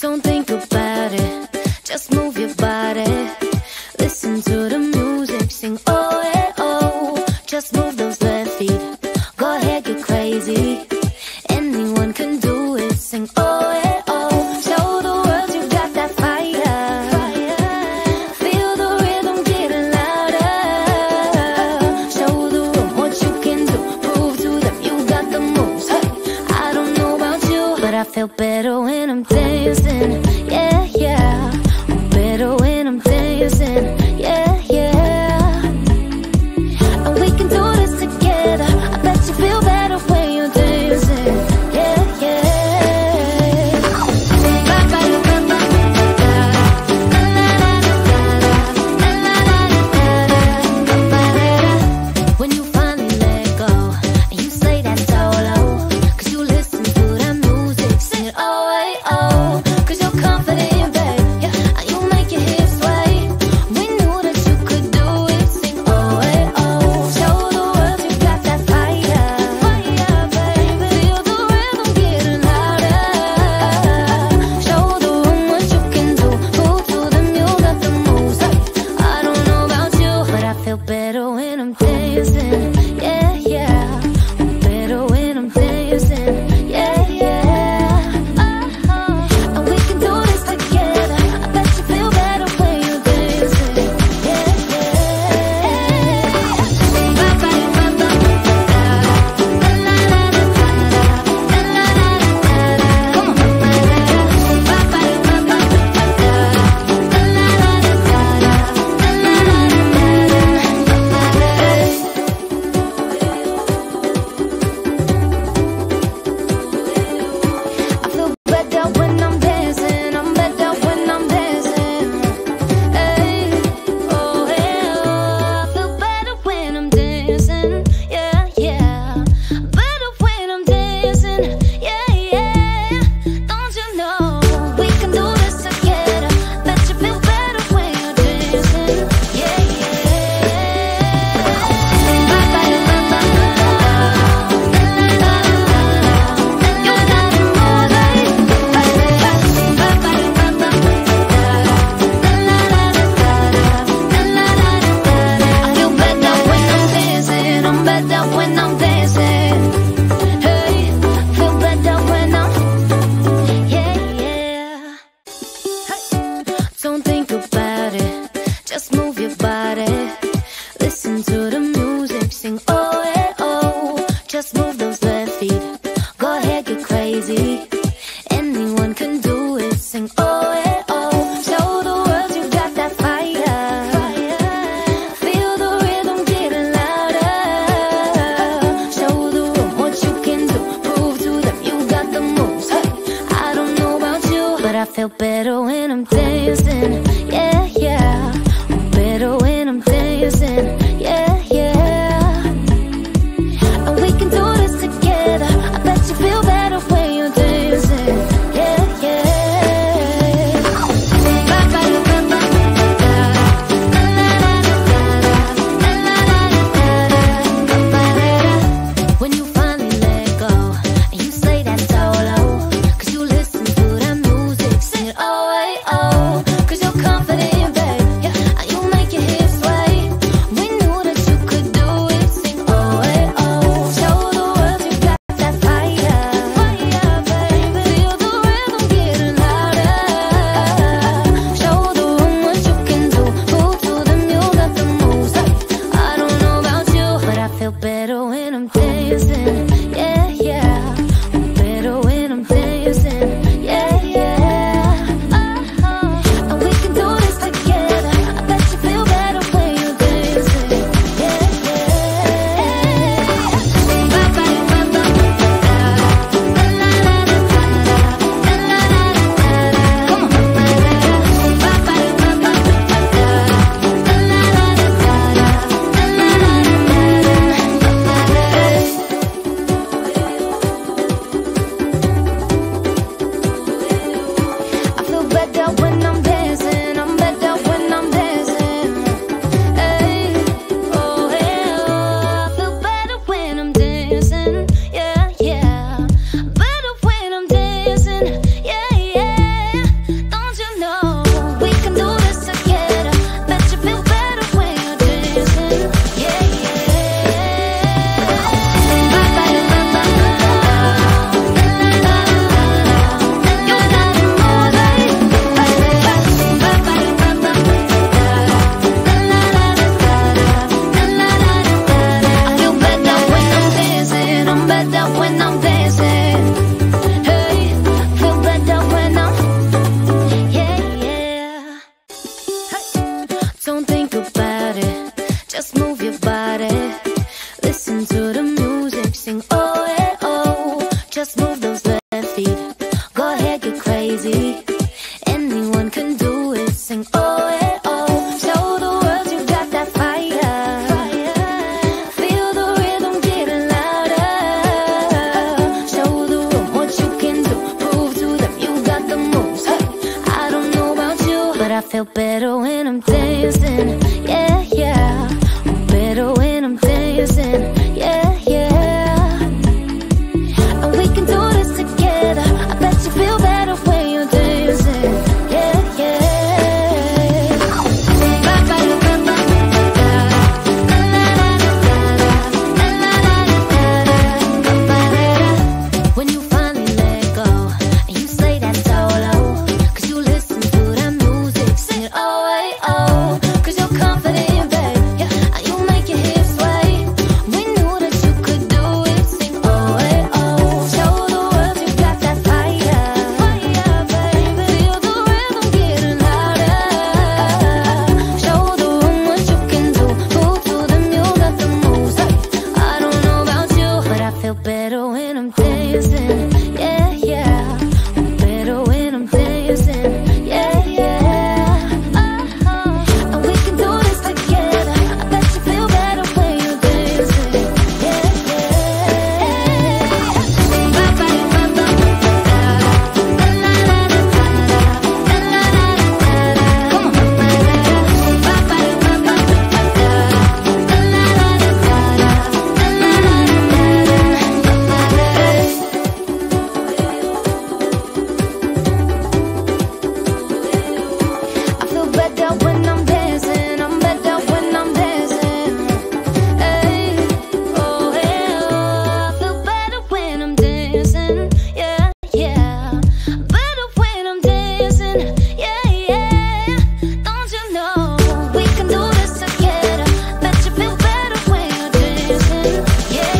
Don't think about it, just move your body. Listen to the music, sing oh yeah oh. Just move those left feet, go ahead get crazy. Anyone can do it, sing oh yeah oh. Show the world you got that fire. Feel the rhythm getting louder. Show the room what you can do, prove to them you got the moves. Hey, I don't know about you, but I feel better when I'm dancing. Yeah, yeah, I'm better when I'm dancing. Yeah, yeah. And we can do this together. I bet you feel better when you're dancing. Yeah, yeah. When you finally let go and you slay that solo, 'cause you listen to that music, sing it oh, hey, oh. 'Cause you're confident, babe, yeah, and you make your hips sway. We knew that you could do it, sing oh, hey, oh. Show the world you got that fire, fire, baby. Feel the rhythm getting louder. Show the room what you can do, prove to them you got the moves. Hey, I don't know about you, but I feel better when I'm dancing. Yeah, yeah, I'm better when I'm dancing. Yeah, yeah. And we can do this together. I bet you feel better when you're dancing. Yeah, I feel better when I'm dancing. I'm better when I'm dancing. Hey, oh yeah. I feel better when I'm dancing. Yeah, yeah. Better when I'm dancing. Yeah, yeah. Don't you know we can do this together? Bet you feel better when you're dancing. Yeah, I feel better when I'm dancing. I'm better when I'm dancing. Hey, feel better when I'm, yeah, yeah. Hey, don't think about it, just move your body. Listen to the music, sing oh yeah oh. Just move those left feet, go ahead get crazy. Anyone can do it, sing oh yeah oh. Show the world you got that fire. Feel the rhythm getting louder. Show the room what you can do, prove to them you got the moves. Hey, I don't know about you, but I feel better when I'm dancing. Yeah, yeah, I'm better when I'm dancing. Yeah, yeah. And we can do this together. I bet you feel better when you're dancing. Yeah, yeah. When you finally let go and you slay that solo, 'cause you listen to that music, sing it oh, hey, oh. 'Cause you're confident, babe, yeah, and you make your hips sway. We I feel better when I'm dancing. Yeah, yeah. I'm better when I'm dancing. Yeah, yeah. And we can do this together. I bet you feel better when you're dancing. Yeah, yeah. When you finally let go and you say that solo, 'cause you listen to that music, sing it oh, hey, oh, 'cause you're confident, babe. Yeah, you make your hips sway. We knew that you could do it, sing oh, hey, oh. Show the world you got that fire, fire, baby. Feel the rhythm getting louder. Show the room what you can do. Move to them, you got the moves. Hey, I don't know about you, but I feel better when I'm dancing. Yeah, yeah. I'm better when I'm dancing. Yeah, yeah. And we can do this together. I bet you feel better when you're dancing. Yeah, I feel better when I'm dancing. I'm better when I'm dancing. Hey, oh, hey, oh. I feel better when I'm dancing. Yeah, yeah. Better when I'm dancing. Yeah, yeah. Don't you know we can do this together? Bet you feel better when you're dancing. Yeah,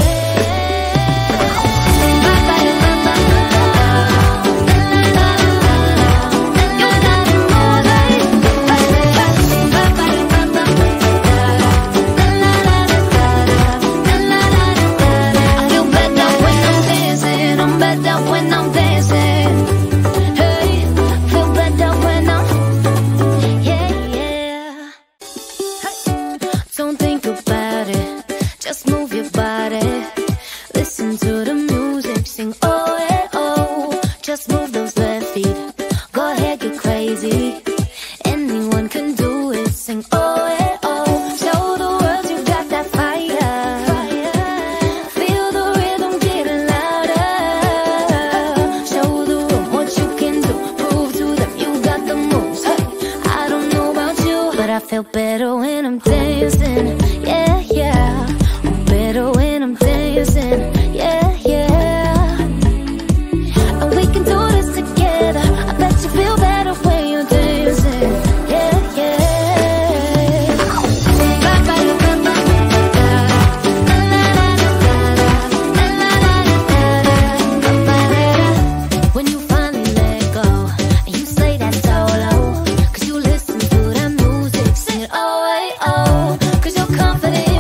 I feel better when I'm dancing. I'm better when I'm dancing. Hey, feel better when I'm, yeah, yeah. Hey, don't think about it, just move your body. Listen to the music, sing oh, hey, oh. Just move those left feet, go ahead, get crazy. Anyone can do it, sing oh, hey, oh. Show the world you got that fire, feel the rhythm getting louder. Show the room what you can do, prove to them you got the moves. Hey, I don't know about you, but I feel better when I'm dancing. Yeah, yeah. I'm better when I'm dancing. Yeah, yeah. And we can do this together. I bet you feel better when you're dancing. Yeah, yeah. When you finally let go and you say that solo, 'cause you listen to that music, sing it oh, hey, oh, 'cause you're confident,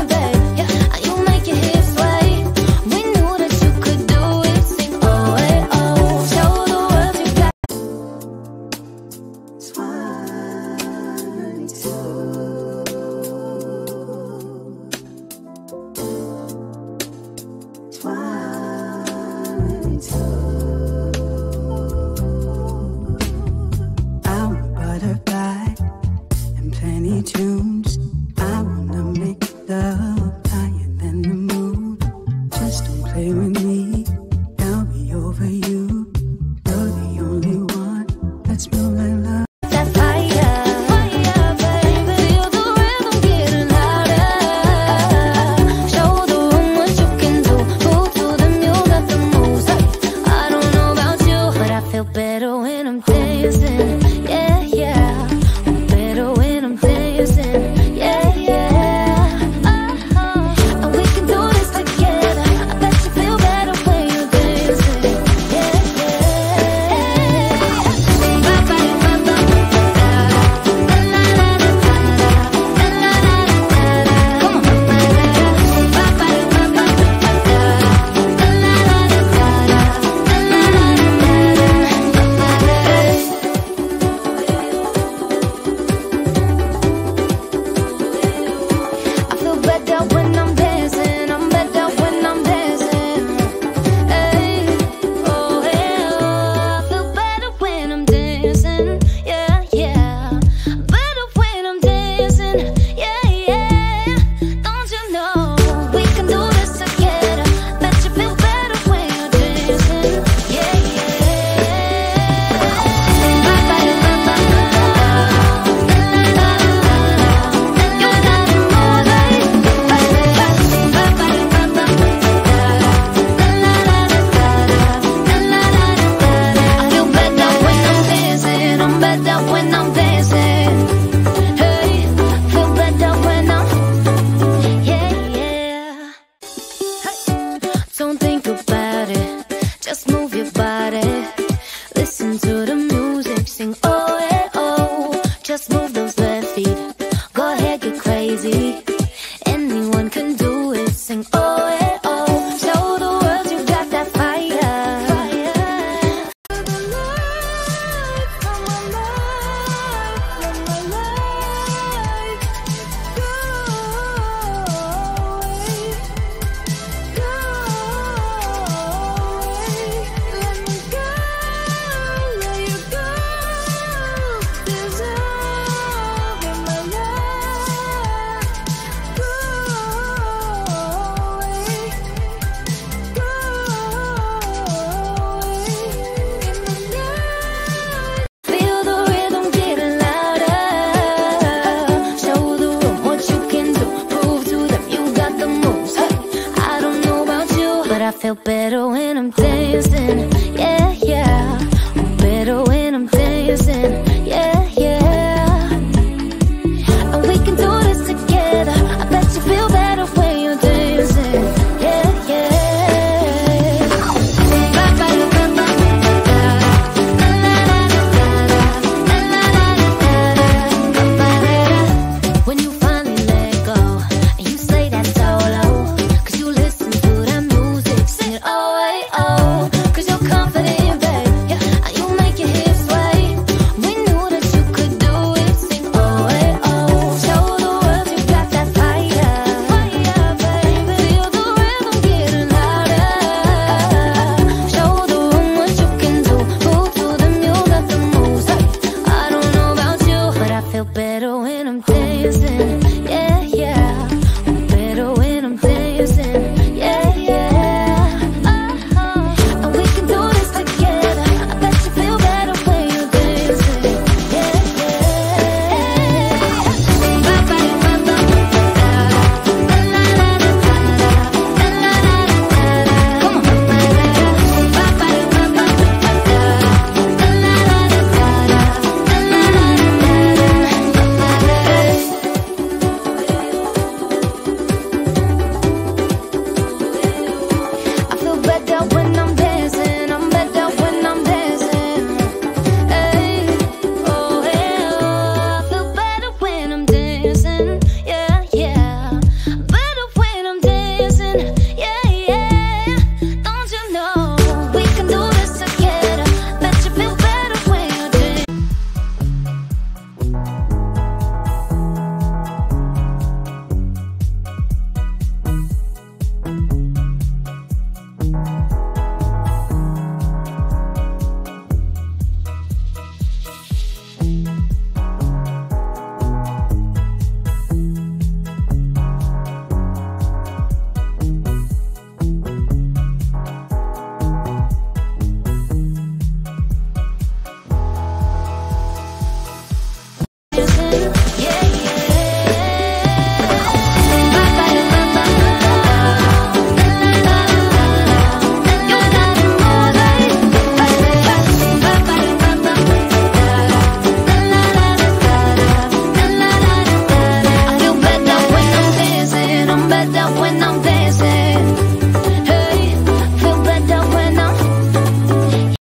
into the